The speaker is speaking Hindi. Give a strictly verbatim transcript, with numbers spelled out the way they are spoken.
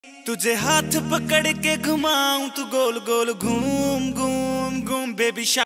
तुझे हाथ पकड़ के घुमाऊं तू गोल गोल घूम घूम घूम बेबी।